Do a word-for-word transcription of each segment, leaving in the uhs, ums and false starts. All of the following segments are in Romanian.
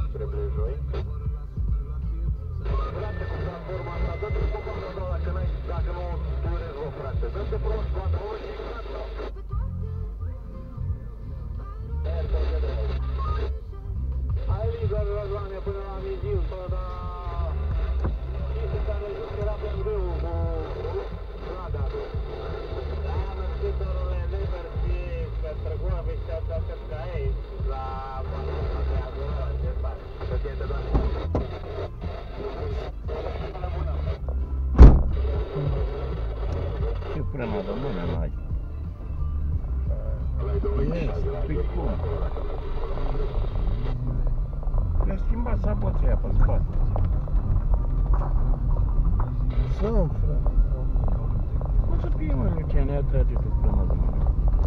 spre Blejoi. Frate, cu platforma asta, dă-te cu platforma asta dacă n-ai, dacă nu durezi, o frate. Dă-te prost, platforma și gata. Hai liber la zone până la Miziu, până la... Chestia care zic era pe greu cu strada. Aia mă scrie dorule liber și pe trăgura pe știața că aici, la... Ce faci? Să fie de doar. Ce frână de mână n-ai? Păi cum? Le-a schimbat saboții aia pe spate. Sunt, frate. Cum să fie, mă, Lucian, ia trage tu frână de mână.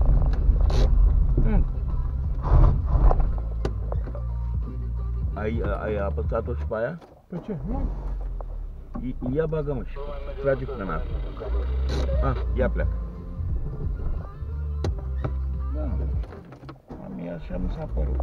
Hmm. Ai, ai apăsat-o și pe aia? Pe ce? Nu? Ia bagă-mă și trage frâna. Ah, ia pleacă. Da. A mie așa mi s-a părut.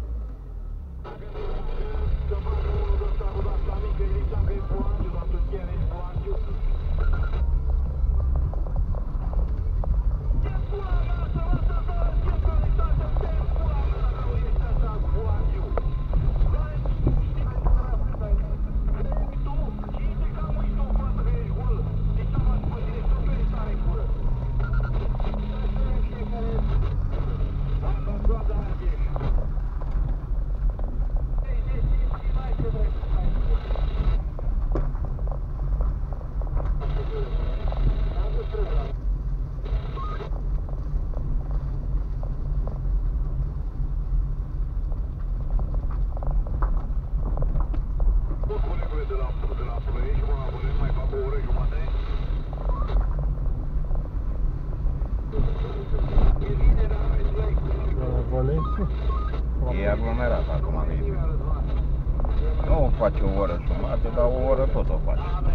E aglomerat acum, nu face o oră jumătate, dar o oră tot o face.